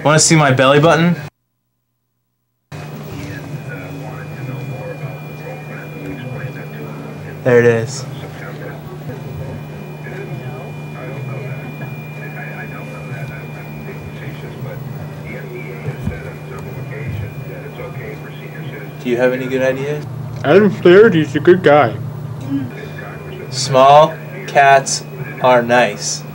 Want to see my belly button? There it is. Do you have any good ideas? Adam Flaherty's a good guy. Small cats are nice.